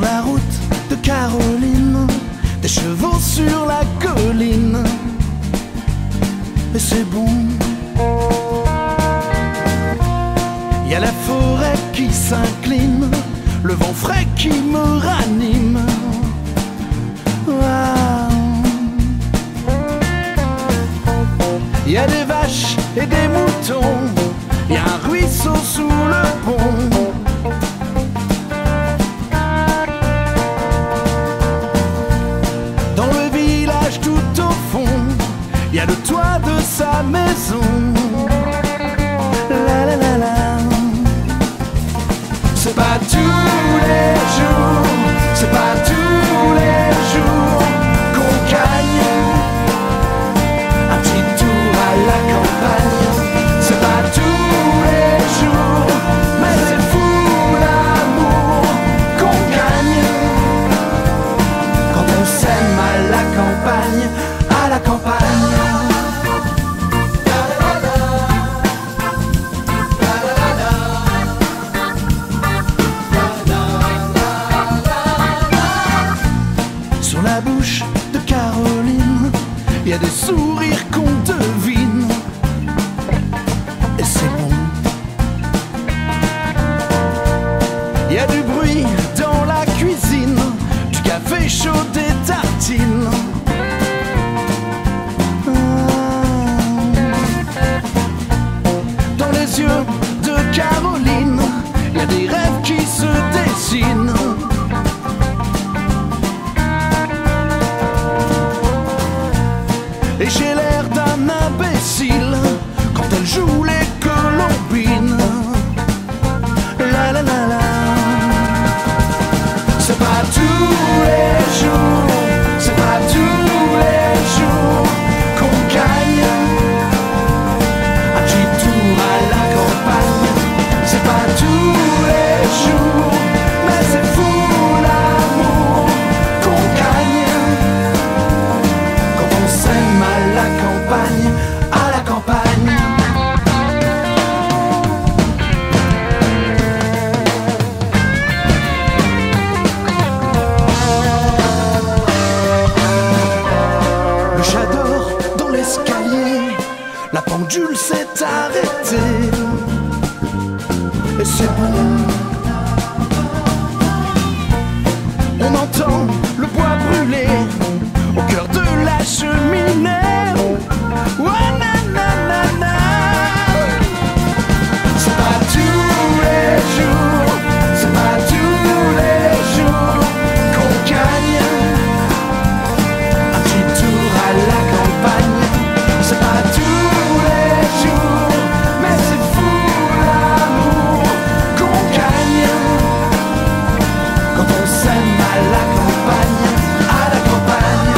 la route de Caroline, des chevaux sur la colline, et c'est bon. Y a la forêt qui s'incline, le vent frais qui me ranime. Y a des vaches et des moutons, y a un ruisseau sous le pont. Dans le village tout au fond, y a le toit de sa maison. La la la la. C'est pas tous les jours, c'est pas tous les jours qu'on gagne un petit tour à la campagne. C'est pas tous les jours, mais c'est fou l'amour qu'on gagne quand on s'aime à la campagne, à la campagne. Sur la bouche de Caroline, il y a des sourires qu'on devine, et c'est bon. Il y a du bruit dans la cuisine, du café chaud, des tartines. Dans les yeux de Caroline, il y a des rêves qui se dessinent. Et j'ai l'air d'un imbécile quand elle joue les colombines. La la la la. C'est pas tous les jours, c'est pas tous les jours qu'on gagne un petit tour à la campagne. C'est pas tous les jours, mais c'est fou l'amour qu'on gagne quand on s'aime à la campagne, à la campagne. Le chat dort dans l'escalier, la pendule s'est arrêtée, et c'est bon. On entend le bois brûler au cœur de la cheminée. Ouais, na, na, na, na. C'est pas tous les jours, c'est pas tous les jours qu'on gagne un petit tour à la campagne. C'est pas tous les jours, mais c'est fou l'amour qu'on gagne quand on s'aime à la campagne, à la campagne.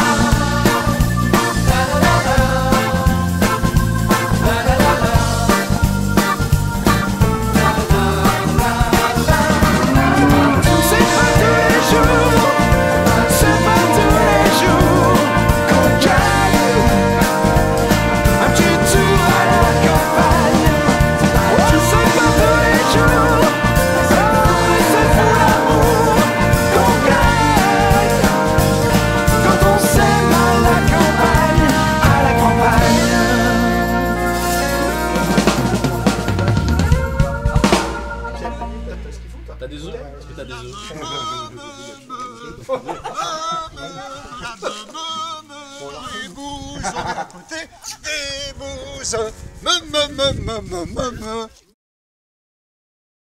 C'est pas tous les jours, c'est pas tous les jours qu'on gagne un petit tour à la campagne. C'est pas tous les jours, c'est fou l'amour qu'on gagne quand on s'aime à la campagne, à la campagne. T'as des œufs? Est-ce que t'as des œufs? Les bouses, on va côté des bouses.